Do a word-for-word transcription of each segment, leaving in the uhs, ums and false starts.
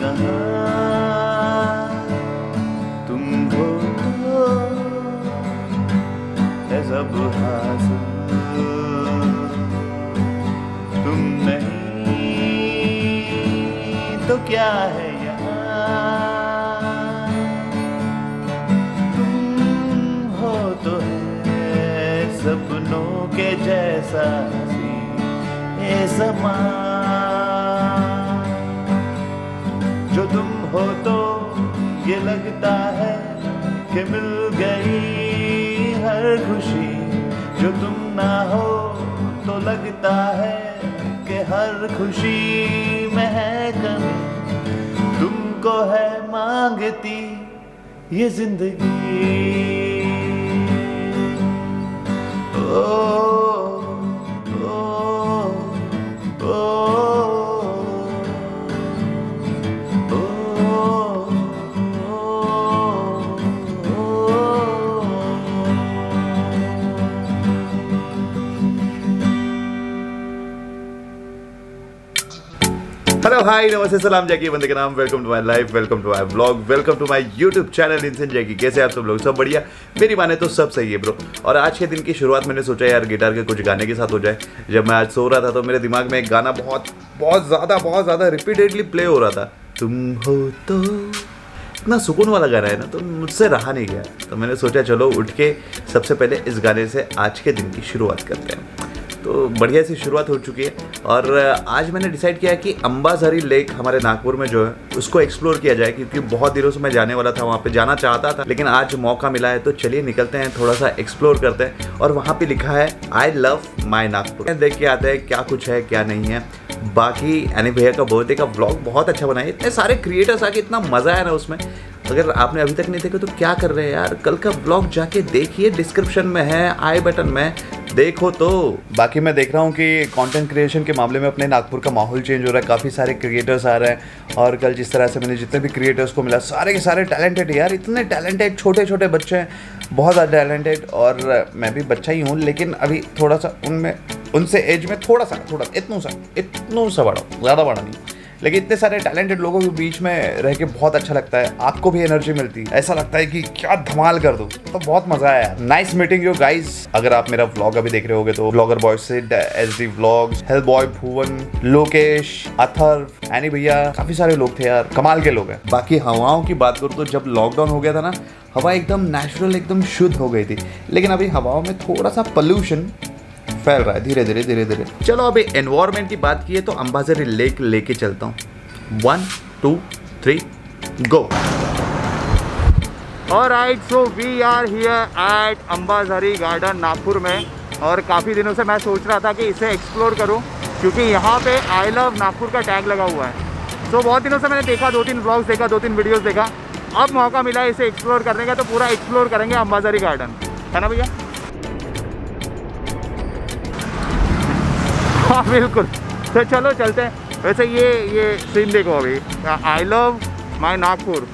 कहाँ तुम हो तो है सब हासिल, तुम नहीं तो क्या है यहाँ, तुम हो तो है सपनों के जैसा सी ये समा, जो तुम हो तो ये लगता है कि मिल गई हर खुशी, जो तुम ना हो तो लगता है कि हर खुशी में है कमी, तुमको है मांगती ये जिंदगी। ओ, हेलो हाय नमस्ते सलाम जैकी बंदे के नाम, welcome to my life, welcome to my blog, welcome to my YouTube channel इंसान जैकी। कैसे आप सब लोग? सब बढ़िया, मेरी माने तो सब सही है ब्रो। और आज के दिन की शुरुआत मैंने सोचा यार गिटार के कुछ गाने के साथ हो जाए। जब मैं आज सो रहा था तो मेरे दिमाग में एक गाना बहुत बहुत ज़्यादा बहुत ज़्यादा रिपीटेडली प्ले हो रहा था, तुम हो तो। इतना सुकून वाला गाना है ना, तो मुझसे रहा नहीं गया। तो मैंने सोचा चलो उठ के सबसे पहले इस गाने से आज के दिन की शुरुआत करते हैं। तो बढ़िया सी शुरुआत हो चुकी है और आज मैंने डिसाइड किया कि अंबाझरी लेक हमारे नागपुर में जो है उसको एक्सप्लोर किया जाए, क्योंकि बहुत दिनों से मैं जाने वाला था, वहाँ पे जाना चाहता था, लेकिन आज मौका मिला है। तो चलिए निकलते हैं, थोड़ा सा एक्सप्लोर करते हैं। और वहाँ पे लिखा है आई लव माई नागपुर, देख के आते हैं क्या कुछ है क्या नहीं है। बाकी एनी भैया का बर्थडे का व्लॉग बहुत अच्छा बना है, इतने सारे क्रिएटर्स आके इतना मज़ा आया ना उसमें। अगर आपने अभी तक नहीं देखा तो क्या कर रहे हैं यार, कल का ब्लॉग जाके देखिए, डिस्क्रिप्शन में है, आई बटन में देखो। तो बाकी मैं देख रहा हूँ कि कंटेंट क्रिएशन के मामले में अपने नागपुर का माहौल चेंज हो रहा है, काफ़ी सारे क्रिएटर्स आ रहे हैं। और कल जिस तरह से मैंने जितने भी क्रिएटर्स को मिला, सारे के सारे टैलेंटेड यार, इतने टैलेंटेड, छोटे छोटे बच्चे हैं, बहुत ज़्यादा टैलेंटेड। और मैं भी बच्चा ही हूँ, लेकिन अभी थोड़ा सा उनमें उनसे एज में थोड़ा सा थोड़ा इतना सा इतना सा बड़ा, ज़्यादा बड़ा नहीं, लेकिन इतने सारे टैलेंटेड लोगों के बीच में रह के बहुत अच्छा लगता है। आपको भी एनर्जी मिलती है, ऐसा लगता है कि क्या धमाल कर दूं। तो बहुत मजा आया। Nice meeting you guys. अगर आप मेरा व्लॉग अभी देख रहे होगे तो blogger boy Sid, SD vlogs, hell boy Bhuvan, Lokesh, Athar, Annie भैया, काफी सारे लोग थे यार, कमाल के लोग हैं। बाकी हवाओं की बात करूँ तो जब लॉकडाउन हो गया था ना, हवा एकदम नेचुरल, एकदम शुद्ध हो गई थी, लेकिन अभी हवाओं में थोड़ा सा पोल्यूशन फैल रहा है धीरे धीरे धीरे धीरे। चलो अभी एनवायरनमेंट की बात की है तो अंबाझरी लेक लेके चलता हूँ। One two three go. Alright, so we are here at Ambajhari garden Nagpur में। और काफ़ी दिनों से मैं सोच रहा था कि इसे एक्सप्लोर करूं, क्योंकि यहाँ पे आई लव नागपुर का टैग लगा हुआ है। सो so, बहुत दिनों से मैंने देखा, दो तीन ब्लॉग्स देखा, दो तीन वीडियोस देखा। अब मौका मिला इसे एक्सप्लोर करने का, तो पूरा एक्सप्लोर करेंगे अंबाझरी गार्डन, है ना भैया? हाँ बिल्कुल। तो चलो चलते हैं। वैसे ये ये सीन देखो अभी, आई लव माई नागपुर।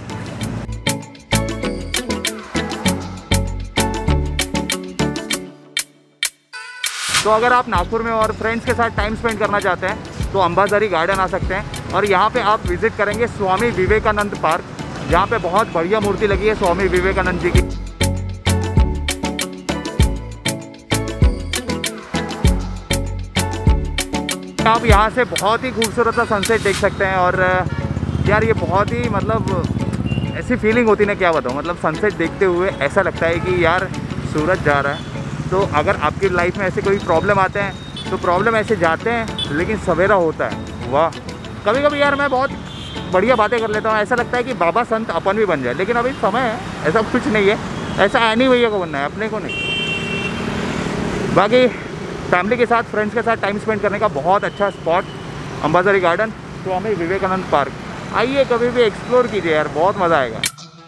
तो अगर आप नागपुर में और फ्रेंड्स के साथ टाइम स्पेंड करना चाहते हैं तो अंबाझरी गार्डन आ सकते हैं। और यहाँ पे आप विजिट करेंगे स्वामी विवेकानंद पार्क, जहाँ पे बहुत बढ़िया मूर्ति लगी है स्वामी विवेकानंद जी की। आप यहाँ से बहुत ही खूबसूरत सा सनसेट देख सकते हैं। और यार ये बहुत ही मतलब ऐसी फीलिंग होती है ना, क्या बताऊँ, मतलब सनसेट देखते हुए ऐसा लगता है कि यार सूरज जा रहा है। तो अगर आपकी लाइफ में ऐसे कोई प्रॉब्लम आते हैं तो प्रॉब्लम ऐसे जाते हैं, लेकिन सवेरा होता है। वाह, कभी कभी यार मैं बहुत बढ़िया बातें कर लेता हूँ, ऐसा लगता है कि बाबा संत अपन भी बन जाए, लेकिन अभी समय है, ऐसा कुछ नहीं है। ऐसा एनी भैया को बनना है, अपने को नहीं। बाकी फैमिली के साथ, फ्रेंड्स के साथ टाइम स्पेंड करने का बहुत अच्छा spot Ambajhari garden, Swami Vivekananda park. आइए कभी भी एक्सप्लोर कीजिए यार, बहुत मज़ा आएगा।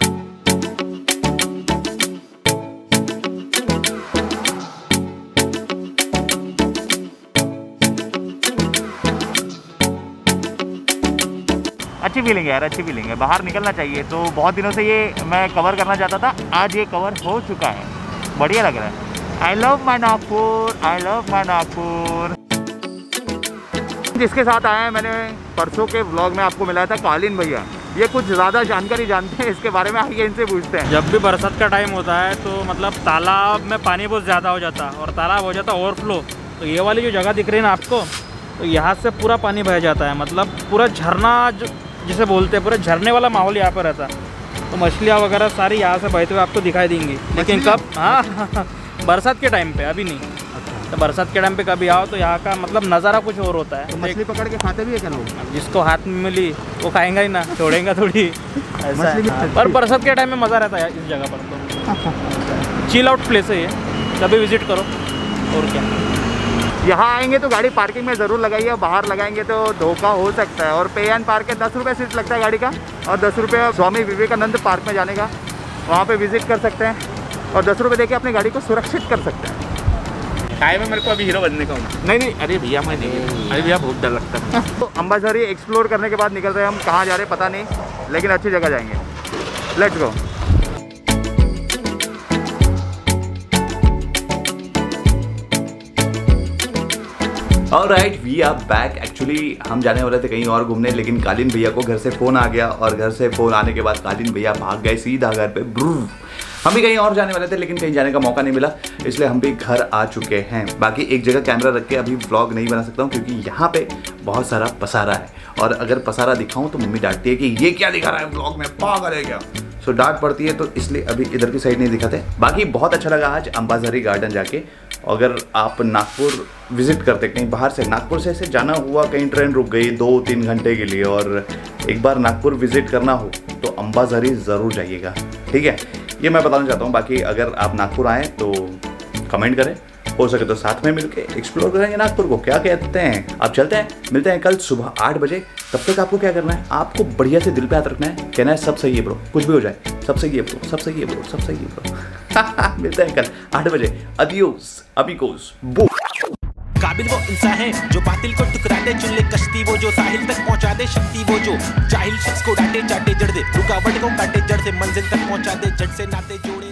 अच्छी फीलिंग है यार, अच्छी फीलिंग है। बाहर निकलना चाहिए। तो बहुत दिनों से ये मैं कवर करना चाहता था, आज ये कवर हो चुका है, बढ़िया लग रहा है। I love my Nagpur, I love my Nagpur. जिसके साथ आए हैं, मैंने परसों के व्लॉग में आपको मिला था कालीन भैया, ये कुछ ज़्यादा जानकारी जानते हैं इसके बारे में, आगे इनसे पूछते हैं। जब भी बरसात का टाइम होता है तो मतलब तालाब में पानी बहुत ज़्यादा हो जाता है और तालाब हो जाता है ओवरफ्लो। तो ये वाली जो जगह दिख रही है ना आपको, तो यहाँ से पूरा पानी बह जाता है, मतलब पूरा झरना जो जिसे बोलते हैं, पूरा झरने वाला माहौल यहाँ पर रहता है। तो मछलियाँ वगैरह सारी यहाँ से बहते हुए आपको दिखाई देंगी, लेकिन कब? हाँ बरसात के टाइम पे, अभी नहीं। तो बरसात के टाइम पे कभी आओ तो यहाँ का मतलब नज़ारा कुछ और होता है। तो मछली पकड़ के खाते भी है क्या लोग? जिसको हाथ में मिली वो खाएंगा ही ना, छोड़ेंगा थोड़ी, ऐसा है। पर बरसात के टाइम में मज़ा रहता है इस जगह पर, तो चिल आउट प्लेस है ये, कभी विजिट करो। और क्या, यहाँ आएंगे तो गाड़ी पार्किंग में ज़रूर लगाइए, बाहर लगाएंगे तो धोखा हो सकता है। और पे एंड पार्क के दस रुपये सीट लगता है गाड़ी का, और दस रुपये स्वामी विवेकानंद पार्क में जाने का, वहाँ पे विजिट कर सकते हैं और दस रुपये देके अपनी गाड़ी को सुरक्षित कर सकते हैं। काय में मेरे को अभी हीरो बनने का हूँ। नहीं नहीं, अरे भैया मैं नहीं, अरे भैया बहुत डर लगता है। तो अंबाझरी एक्सप्लोर करने के बाद निकल रहे हैं हम, कहाँ जा रहे हैं पता नहीं, लेकिन अच्छी जगह जाएंगे। Let's go. Alright, we are back. Actually हम जाने वाले थे कहीं और घूमने, लेकिन कालीन भैया को घर से फ़ोन आ गया और घर से फ़ोन आने के बाद कालीन भैया भाग गए सीधा घर पे। ब्रूर, हम भी कहीं और जाने वाले थे लेकिन कहीं जाने का मौका नहीं मिला, इसलिए हम भी घर आ चुके हैं। बाकी एक जगह कैमरा रख के अभी व्लॉग नहीं बना सकता हूँ क्योंकि यहाँ पे बहुत सारा पसारा है, और अगर पसारा दिखाऊँ तो मम्मी डांटती है कि ये क्या दिखा रहा है व्लॉग में, पागल है क्या। सो डांट पड़ती है, तो इसलिए अभी इधर की साइड नहीं दिखाते। बाकी बहुत अच्छा लगा आज अंबाझरी गार्डन जाके। अगर आप नागपुर विजिट करते कहीं बाहर से, नागपुर से ऐसे जाना हुआ, कहीं ट्रेन रुक गई दो तीन घंटे के लिए और एक बार नागपुर विजिट करना हो तो अंबाझरी ज़रूर जाइएगा, ठीक है। ये मैं बताना चाहता हूँ। बाकी अगर आप नागपुर आएँ तो कमेंट करें, हो सके तो साथ में मिलके एक्सप्लोर करेंगे नागपुर को, क्या कहते हैं। अब चलते हैं, मिलते हैं कल सुबह आठ बजे। तब तक आपको क्या करना है, आपको बढ़िया से दिल पे हाथ रखना है, कहना है सब सही है ब्रो, कुछ भी हो जाए सब सही है ब्रो, सब सही है ब्रो, सब सही है ब्रो। मिलते हैं कल आठ बजे। अदियोस अमिगोस, बू। काबिल वो इंसान है जो बातिल को टुकरा दे, चुन ले कश्ती वो जो साहिल तक पहुंचा दे, शक्ति वो जो जाहिल शख्स को डांटे चाटे जड़ दे, रुकावट को काटे जड़ से मंजिल तक पहुंचा दे, जड़ से नाते जोड़े।